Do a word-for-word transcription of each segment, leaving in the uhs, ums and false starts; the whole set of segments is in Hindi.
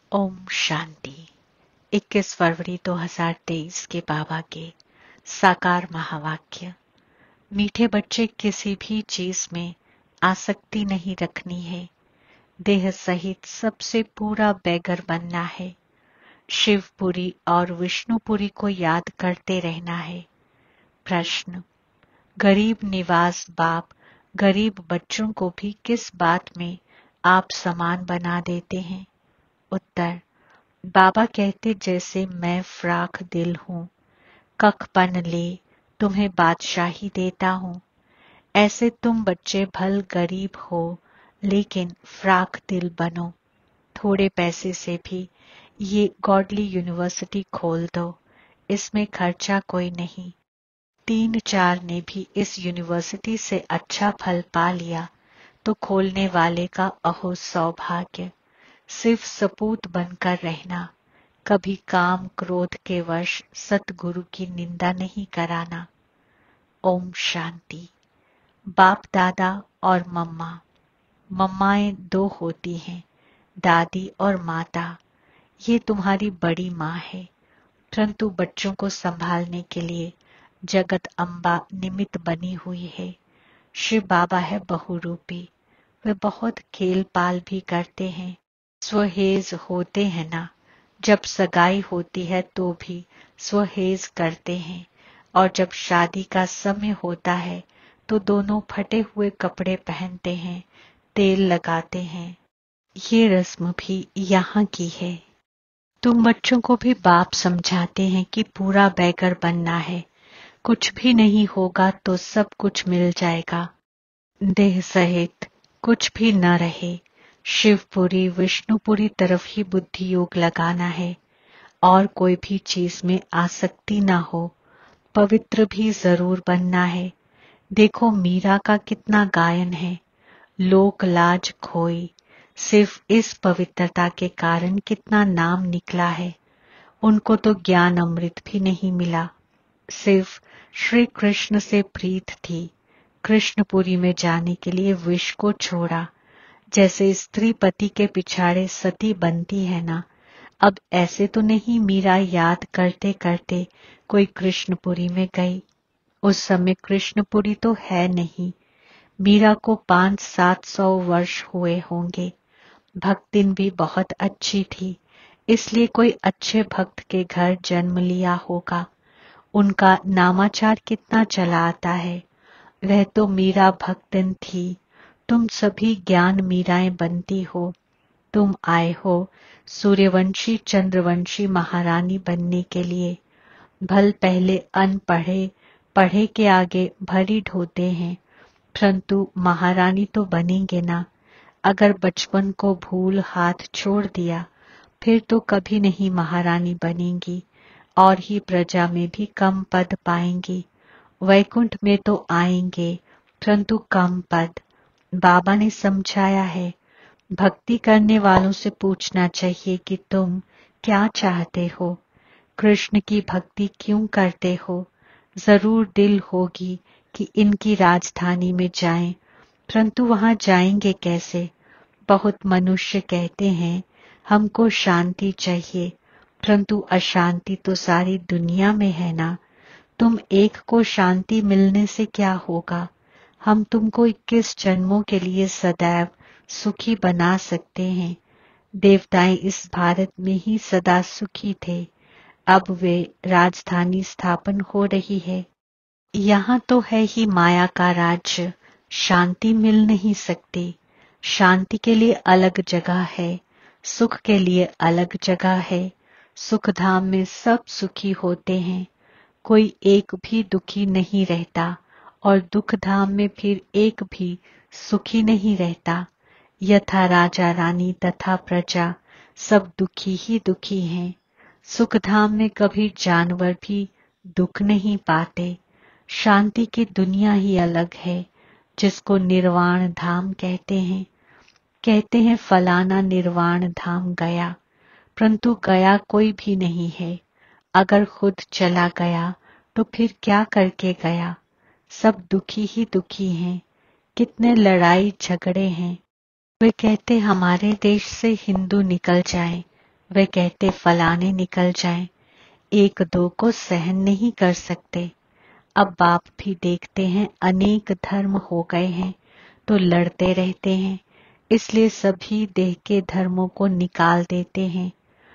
ओम शांति। इक्कीस फरवरी दो हज़ार तेईस के बाबा के साकार महावाक्य। मीठे बच्चे, किसी भी चीज में आसक्ति नहीं रखनी है। देह सहित सबसे पूरा बैगर बनना है। शिवपुरी और विष्णुपुरी को याद करते रहना है। प्रश्न: गरीब निवास बाप गरीब बच्चों को भी किस बात में आप समान बना देते हैं? उत्तर: बाबा कहते, जैसे मैं फ्राख दिल हूं, कखपन ले तुम्हें बादशाही देता हूं, ऐसे तुम बच्चे भल गरीब हो लेकिन फ्राख दिल बनो। थोड़े पैसे से भी ये गॉडली यूनिवर्सिटी खोल दो, इसमें खर्चा कोई नहीं। तीन चार ने भी इस यूनिवर्सिटी से अच्छा फल पा लिया तो खोलने वाले का अहो सौभाग्य। सिर्फ सपूत बनकर रहना, कभी काम क्रोध के वश सतगुरु की निंदा नहीं कराना। ओम शांति। बाप दादा और मम्मा। मम्माएं दो होती हैं, दादी और माता। ये तुम्हारी बड़ी माँ है, परंतु बच्चों को संभालने के लिए जगत अम्बा निमित्त बनी हुई है। शिव बाबा है बहुरूपी, वे बहुत खेल पाल भी करते हैं। स्वहेज होते हैं ना, जब सगाई होती है तो भी स्वहेज करते हैं, और जब शादी का समय होता है तो दोनों फटे हुए कपड़े पहनते हैं, तेल लगाते हैं। ये रस्म भी यहाँ की है। तुम बच्चों को भी बाप समझाते हैं कि पूरा बैगर बनना है, कुछ भी नहीं होगा तो सब कुछ मिल जाएगा। देह सहित कुछ भी न रहे, शिवपुरी विष्णुपुरी तरफ ही बुद्धि योग लगाना है, और कोई भी चीज में आसक्ति ना हो। पवित्र भी जरूर बनना है। देखो मीरा का कितना गायन है, लोक लाज खोई, सिर्फ इस पवित्रता के कारण कितना नाम निकला है। उनको तो ज्ञान अमृत भी नहीं मिला, सिर्फ श्री कृष्ण से प्रीत थी। कृष्णपुरी में जाने के लिए विष को छोड़ा। जैसे स्त्री पति के पिछाड़े सती बनती है ना, अब ऐसे तो नहीं मीरा याद करते करते कोई कृष्णपुरी में गई। उस समय कृष्णपुरी तो है नहीं। मीरा को पांच सात सौ वर्ष हुए होंगे। भक्तिन भी बहुत अच्छी थी, इसलिए कोई अच्छे भक्त के घर जन्म लिया होगा। उनका नामाचार कितना चला आता है। वह तो मीरा भक्तिन थी। तुम सभी ज्ञान मीराएं बनती हो। तुम आए हो सूर्यवंशी चंद्रवंशी महारानी बनने के लिए। भल पहले अनपढ़े पढ़े के आगे भरी ढोते हैं, परंतु महारानी तो बनेंगे ना। अगर बचपन को भूल हाथ छोड़ दिया फिर तो कभी नहीं महारानी बनेंगी, और ही प्रजा में भी कम पद पाएंगी। वैकुंठ में तो आएंगे, परंतु कम पद। बाबा ने समझाया है, भक्ति करने वालों से पूछना चाहिए कि तुम क्या चाहते हो, कृष्ण की भक्ति क्यों करते हो। जरूर दिल होगी कि इनकी राजधानी में जाएं, परंतु वहां जाएंगे कैसे? बहुत मनुष्य कहते हैं हमको शांति चाहिए, परंतु अशांति तो सारी दुनिया में है ना। तुम एक को शांति मिलने से क्या होगा? हम तुमको इक्कीस जन्मों के लिए सदैव सुखी बना सकते हैं। देवताएं इस भारत में ही सदा सुखी थे, अब वे राजधानी स्थापन हो रही है। यहाँ तो है ही माया का राज्य, शांति मिल नहीं सकती। शांति के लिए अलग जगह है, सुख के लिए अलग जगह है। सुख धाम में सब सुखी होते हैं, कोई एक भी दुखी नहीं रहता, और दुख धाम में फिर एक भी सुखी नहीं रहता। यथा राजा रानी तथा प्रजा सब दुखी ही दुखी हैं। सुख धाम में कभी जानवर भी दुख नहीं पाते। शांति की दुनिया ही अलग है, जिसको निर्वाण धाम कहते हैं। कहते हैं फलाना निर्वाण धाम गया, परंतु गया कोई भी नहीं है। अगर खुद चला गया तो फिर क्या करके गया? सब दुखी ही दुखी हैं। कितने लड़ाई झगड़े हैं। वे कहते हमारे देश से हिंदू निकल जाएं, वे कहते फलाने निकल जाएं, एक दो को सहन नहीं कर सकते। अब बाप भी देखते हैं अनेक धर्म हो गए हैं तो लड़ते रहते हैं, इसलिए सभी देह के धर्मों को निकाल देते हैं।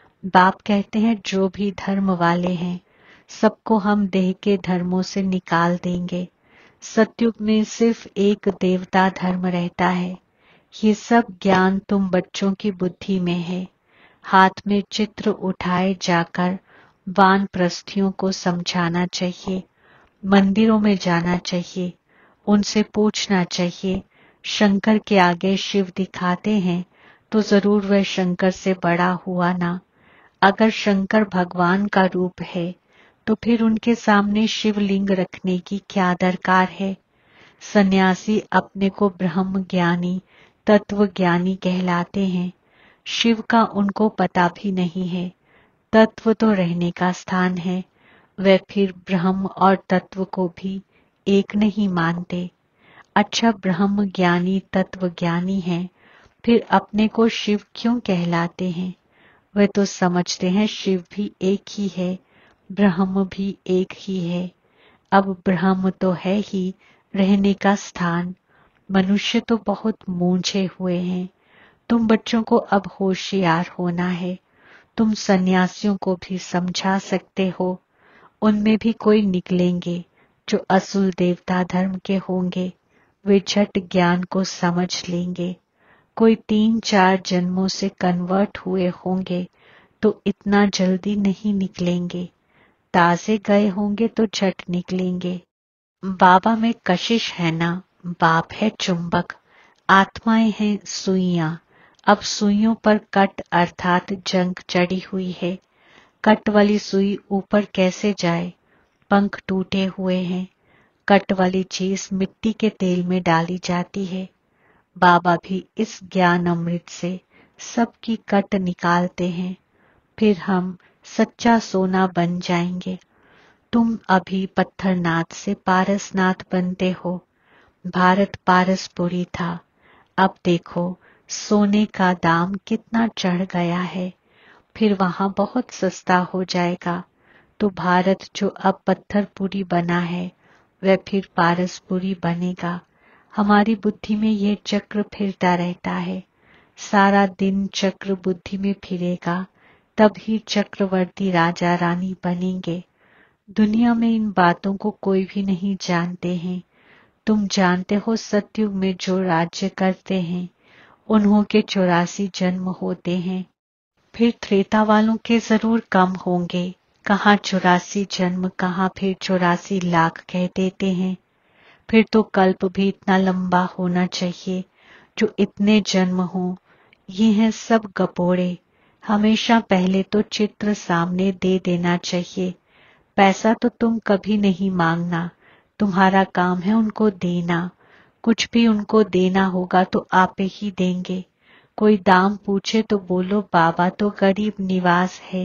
बाप कहते हैं जो भी धर्म वाले हैं सबको हम देह के धर्मों से निकाल देंगे। सतयुग में सिर्फ एक देवता धर्म रहता है। ये सब ज्ञान तुम बच्चों की बुद्धि में है। हाथ में चित्र उठाए जाकर वानप्रस्थियों को समझाना चाहिए, मंदिरों में जाना चाहिए, उनसे पूछना चाहिए शंकर के आगे शिव दिखाते हैं तो जरूर वह शंकर से बड़ा हुआ ना। अगर शंकर भगवान का रूप है तो फिर उनके सामने शिवलिंग रखने की क्या दरकार है। सन्यासी अपने को ब्रह्म ज्ञानी तत्व ज्ञानी कहलाते हैं, शिव का उनको पता भी नहीं है। तत्व तो रहने का स्थान है, वे फिर ब्रह्म और तत्व को भी एक नहीं मानते। अच्छा ब्रह्म ज्ञानी तत्व ज्ञानी हैं, फिर अपने को शिव क्यों कहलाते हैं। वे तो समझते हैं शिव भी एक ही है, ब्रह्म भी एक ही है। अब ब्रह्म तो है ही रहने का स्थान। मनुष्य तो बहुत मूंझे हुए हैं। तुम बच्चों को अब होशियार होना है। तुम सन्यासियों को भी समझा सकते हो, उनमें भी कोई निकलेंगे जो असुल देवता धर्म के होंगे। वे झट ज्ञान को समझ लेंगे। कोई तीन चार जन्मों से कन्वर्ट हुए होंगे तो इतना जल्दी नहीं निकलेंगे, ताजे गए होंगे तो झट निकलेंगे। बाबा में कशिश है ना, बाप है चुंबक, आत्माएं हैं सुइयां। अब सुइयों पर कट अर्थात जंग चढ़ी हुई है। कट वाली सुई ऊपर कैसे जाए, पंख टूटे हुए हैं। कट वाली चीज मिट्टी के तेल में डाली जाती है। बाबा भी इस ज्ञान अमृत से सबकी कट निकालते हैं, फिर हम सच्चा सोना बन जाएंगे। तुम अभी पत्थरनाथ से पारसनाथ बनते हो। भारत पारसपुरी था, अब देखो सोने का दाम कितना चढ़ गया है, फिर वहां बहुत सस्ता हो जाएगा। तो भारत जो अब पत्थरपुरी बना है वह फिर पारसपुरी बनेगा। हमारी बुद्धि में ये चक्र फिरता रहता है, सारा दिन चक्र बुद्धि में फिरेगा, तब ही चक्रवर्ती राजा रानी बनेंगे। दुनिया में इन बातों को कोई भी नहीं जानते हैं। तुम जानते हो सतयुग में जो राज्य करते हैं उन्हों के चौरासी जन्म होते हैं, फिर त्रेता वालों के जरूर कम होंगे। कहाँ चौरासी जन्म, कहाँ फिर चौरासी लाख कह देते हैं। फिर तो कल्प भी इतना लंबा होना चाहिए जो इतने जन्म हो। ये हैं सब गपोड़े। हमेशा पहले तो चित्र सामने दे देना चाहिए। पैसा तो तुम कभी नहीं मांगना, तुम्हारा काम है उनको देना। कुछ भी उनको देना होगा तो आप ही देंगे। कोई दाम पूछे तो बोलो बाबा तो गरीब निवास है,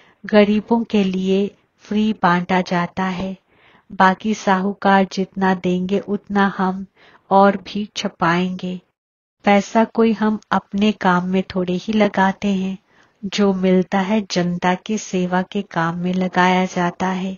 गरीबों के लिए फ्री बांटा जाता है। बाकी साहूकार जितना देंगे उतना हम और भी छपाएंगे। पैसा कोई हम अपने काम में थोड़े ही लगाते हैं, जो मिलता है जनता की सेवा के काम में लगाया जाता है।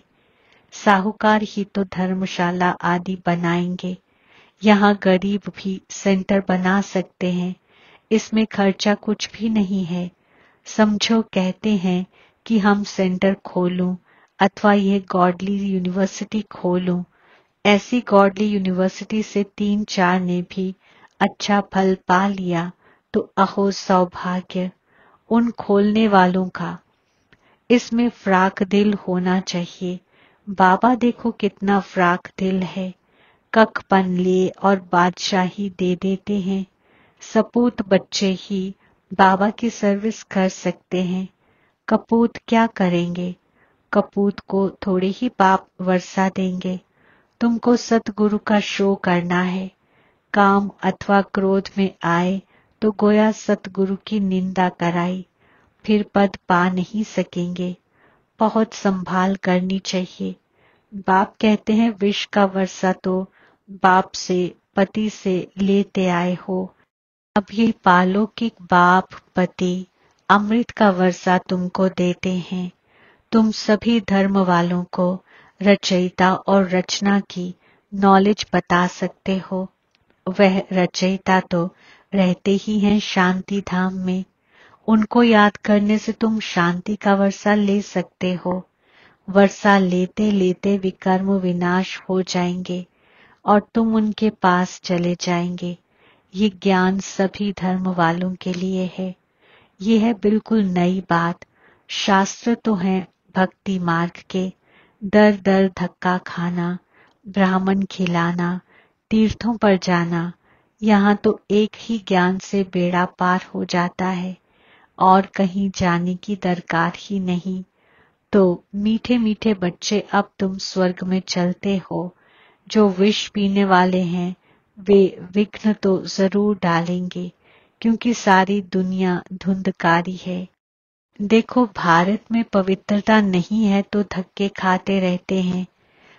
साहूकार ही तो धर्मशाला आदि बनाएंगे। यहाँ गरीब भी सेंटर बना सकते हैं, इसमें खर्चा कुछ भी नहीं है। समझो कहते हैं कि हम सेंटर खोलूं अथवा ये गॉडली यूनिवर्सिटी खोलूं। ऐसी गॉडली यूनिवर्सिटी से तीन चार ने भी अच्छा फल पा लिया तो अहो सौभाग्य उन खोलने वालों का। इसमें फ्राक दिल होना चाहिए। बाबा देखो कितना फ्राक दिल है, कख पन ले और बादशाही दे देते हैं। सपूत बच्चे ही बाबा की सर्विस कर सकते हैं। कपूत क्या करेंगे, कपूत को थोड़े ही बाप वर्षा देंगे। तुमको सतगुरु का शो करना है। काम अथवा क्रोध में आए तो गोया सतगुरु की निंदा कराई, फिर पद पा नहीं सकेंगे। बहुत संभाल करनी चाहिए। बाप कहते हैं विष का वर्षा तो बाप से पति से लेते आए हो। अब ये पालो कि बाप पति अमृत का वर्षा तुमको देते हैं। तुम सभी धर्म वालों को रचयिता और रचना की नॉलेज बता सकते हो। वह रचयिता तो रहते ही हैं शांति धाम में। उनको याद करने से तुम शांति का वर्षा ले सकते हो। वर्षा लेते लेते विकर्म विनाश हो जाएंगे और तुम उनके पास चले जाएंगे। ये ज्ञान सभी धर्म वालों के लिए है। ये है बिल्कुल नई बात। शास्त्र तो हैं भक्ति मार्ग के, दर दर धक्का खाना, ब्राह्मण खिलाना, तीर्थों पर जाना। यहाँ तो एक ही ज्ञान से बेड़ा पार हो जाता है और कहीं जाने की दरकार ही नहीं। तो मीठे मीठे बच्चे, अब तुम स्वर्ग में चलते हो। जो विष पीने वाले हैं वे विघ्न तो जरूर डालेंगे, क्योंकि सारी दुनिया धुंधकारी है। देखो, भारत में पवित्रता नहीं है तो धक्के खाते रहते हैं,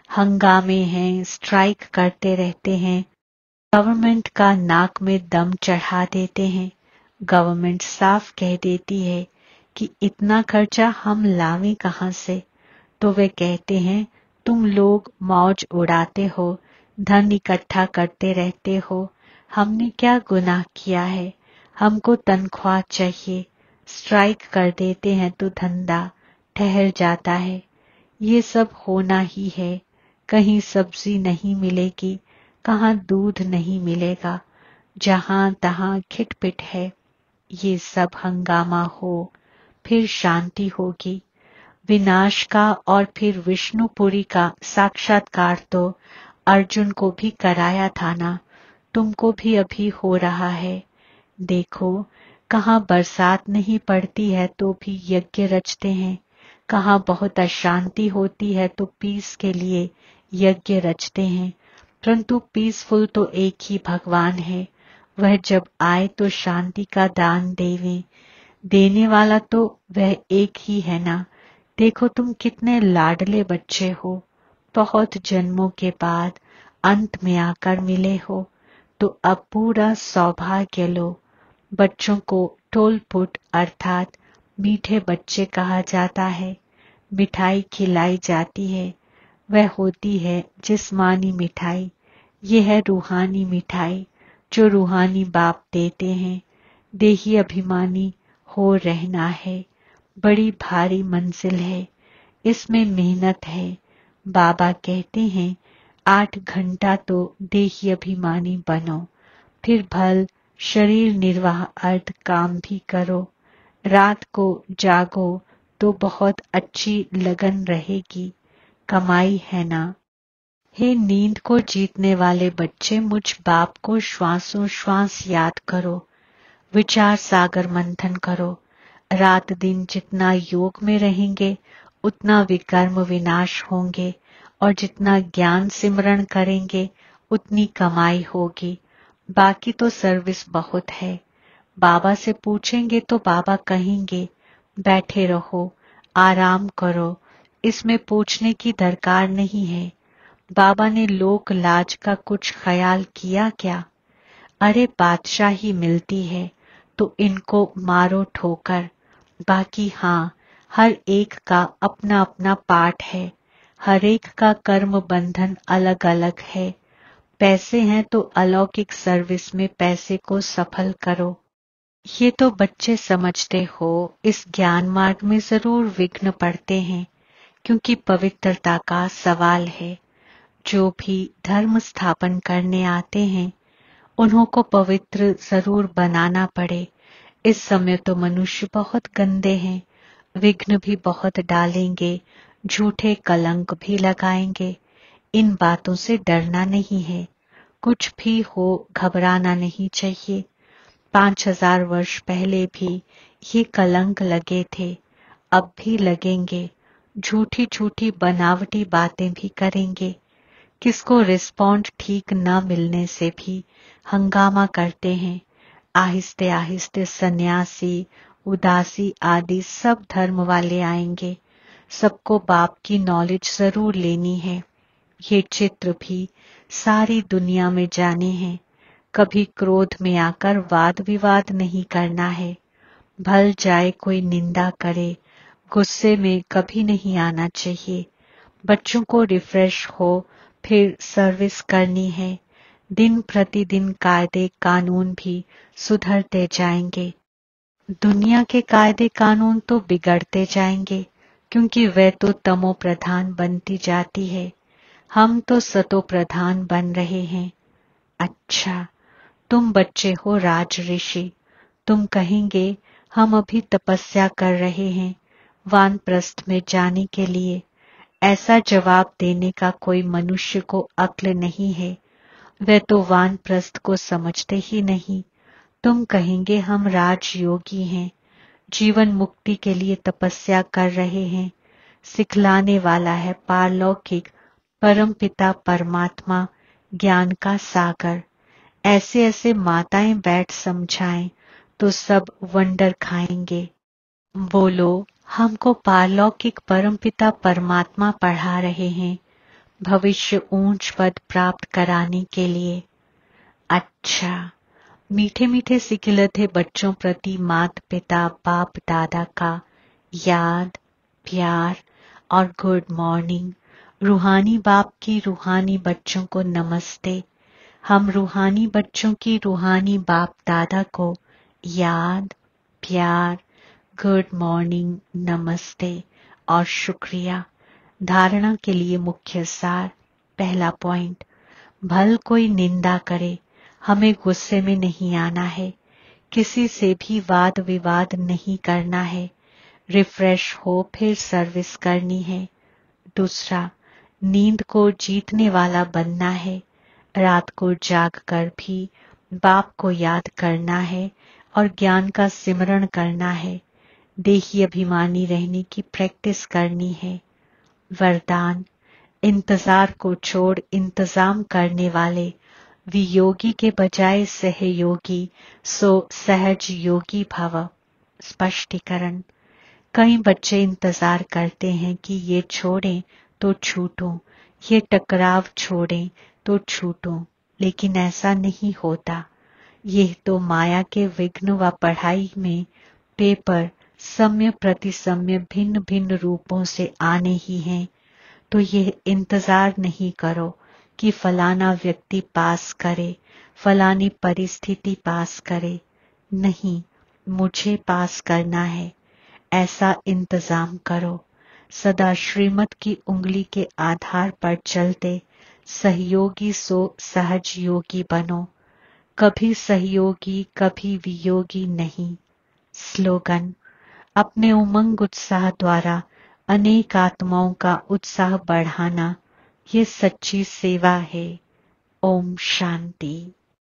हंगामे हैं, स्ट्राइक करते रहते हैं, गवर्नमेंट का नाक में दम चढ़ा देते हैं। गवर्नमेंट साफ कह देती है कि इतना खर्चा हम लावें कहां से, तो वे कहते हैं तुम लोग मौज उड़ाते हो, धन इकट्ठा करते रहते हो। हमने क्या गुनाह किया है, हमको तनख्वाह चाहिए। स्ट्राइक कर देते हैं तो धंधा ठहर जाता है। ये सब होना ही है। कहीं सब्जी नहीं मिलेगी, कहाँ दूध नहीं मिलेगा, जहां तहां खिटपिट है। ये सब हंगामा हो, फिर शांति होगी। विनाश का और फिर विष्णुपुरी का साक्षात्कार तो अर्जुन को भी कराया था ना, तुमको भी अभी हो रहा है। देखो, कहाँ बरसात नहीं पड़ती है तो भी यज्ञ रचते हैं, कहाँ बहुत अशांति होती है तो पीस के लिए यज्ञ रचते हैं। परंतु पीसफुल तो एक ही भगवान है। वह जब आए तो शांति का दान देवे। देने वाला तो वह एक ही है ना। देखो, तुम कितने लाडले बच्चे हो, बहुत जन्मों के बाद अंत में आकर मिले हो, तो अब पूरा सौभाग्य लो। बच्चों को टोलपुट अर्थात मीठे बच्चे कहा जाता है। मिठाई खिलाई जाती है, वह होती है जिस्मानी मिठाई। ये है रूहानी मिठाई जो रूहानी बाप देते हैं। देही अभिमानी हो रहना है, बड़ी भारी मंजिल है, इसमें मेहनत है। बाबा कहते हैं आठ घंटा तो देही अभिमानी बनो, फिर भल शरीर निर्वाह अर्थ काम भी करो। रात को जागो तो बहुत अच्छी लगन रहेगी, कमाई है ना। हे नींद को जीतने वाले बच्चे, मुझ बाप को श्वासों श्वास याद करो, विचार सागर मंथन करो। रात दिन जितना योग में रहेंगे उतना विकर्म विनाश होंगे, और जितना ज्ञान सिमरण करेंगे उतनी कमाई होगी। बाकी तो सर्विस बहुत है। बाबा से पूछेंगे तो बाबा कहेंगे बैठे रहो, आराम करो, इसमें पूछने की दरकार नहीं है। बाबा ने लोक लाज का कुछ ख्याल किया क्या? अरे बादशाही मिलती है तो इनको मारो ठोकर। बाकी हाँ, हर एक का अपना अपना पाठ है, हर एक का कर्म बंधन अलग अलग है। पैसे हैं तो अलौकिक सर्विस में पैसे को सफल करो। ये तो बच्चे समझते हो, इस ज्ञान मार्ग में जरूर विघ्न पड़ते हैं, क्योंकि पवित्रता का सवाल है। जो भी धर्म स्थापन करने आते हैं उन्हों को पवित्र जरूर बनाना पड़े। इस समय तो मनुष्य बहुत गंदे हैं, विघ्न भी बहुत डालेंगे, झूठे कलंक भी लगाएंगे। इन बातों से डरना नहीं है, कुछ भी हो घबराना नहीं चाहिए। पांच हजार वर्ष पहले भी ये कलंक लगे थे, अब भी लगेंगे। झूठी झूठी बनावटी बातें भी करेंगे। किसको रिस्पॉन्ड ठीक न मिलने से भी हंगामा करते हैं। आहिस्ते आहिस्ते सन्यासी, उदासी आदि सब धर्म वाले आएंगे। सबको बाप की नॉलेज जरूर लेनी है। ये चित्र भी सारी दुनिया में जाने हैं। कभी क्रोध में आकर वाद विवाद नहीं करना है। भल जाए कोई निंदा करे, गुस्से में कभी नहीं आना चाहिए। बच्चों को रिफ्रेश हो फिर सर्विस करनी है। दिन प्रतिदिन कायदे कानून भी सुधरते जाएंगे। दुनिया के कायदे कानून तो बिगड़ते जाएंगे, क्योंकि वे तो तमो प्रधान बनती जाती है। हम तो सतो प्रधान बन रहे हैं। अच्छा, तुम बच्चे हो राज ऋषि। तुम कहेंगे हम अभी तपस्या कर रहे हैं वानप्रस्थ में जाने के लिए। ऐसा जवाब देने का कोई मनुष्य को अक्ल नहीं है। वे तो वानप्रस्थ को समझते ही नहीं। तुम कहेंगे हम राजयोगी हैं, जीवन मुक्ति के लिए तपस्या कर रहे हैं। सिखलाने वाला है पारलौकिक परमपिता परमात्मा, ज्ञान का सागर। ऐसे ऐसे माताएं बैठ समझाएं तो सब वंडर खाएंगे। बोलो, हमको पारलौकिक परमपिता परमात्मा पढ़ा रहे हैं भविष्य ऊंच पद प्राप्त कराने के लिए। अच्छा, मीठे मीठे सिखिलते बच्चों प्रति माता पिता बाप दादा का याद, प्यार और गुड मॉर्निंग। रूहानी बाप की रूहानी बच्चों को नमस्ते। हम रूहानी बच्चों की रूहानी बाप दादा को याद, प्यार, गुड मॉर्निंग, नमस्ते और शुक्रिया। धारणा के लिए मुख्य सार। पहला पॉइंट, भल कोई निंदा करे, हमें गुस्से में नहीं आना है। किसी से भी वाद विवाद नहीं करना है। रिफ्रेश हो फिर सर्विस करनी है। दूसरा, नींद को जीतने वाला बनना है। रात को जाग कर भी बाप को याद करना है और ज्ञान का सिमरण करना है। देही अभिमानी रहने की प्रैक्टिस करनी है। वरदान, इंतजार को छोड़ इंतजाम करने वाले वियोगी के बजाय सहयोगी सो सहज योगी भव। स्पष्टीकरण, कई बच्चे इंतजार करते हैं कि ये छोड़ें तो छूटूं, ये टकराव छोड़ें तो छूटूं, लेकिन ऐसा नहीं होता। यह तो माया के विघ्न व पढ़ाई में पेपर सम्य प्रतिसम्य भिन्न भिन्न रूपों से आने ही हैं। तो यह इंतजार नहीं करो कि फलाना व्यक्ति पास करे, फलानी परिस्थिति पास करे। नहीं, मुझे पास करना है, ऐसा इंतजाम करो। सदा श्रीमत की उंगली के आधार पर चलते सहयोगी सो सहज योगी बनो। कभी सहयोगी कभी वियोगी नहीं। स्लोगन, अपने उमंग उत्साह द्वारा अनेक आत्माओं का उत्साह बढ़ाना, ये सच्ची सेवा है। ओम शांति।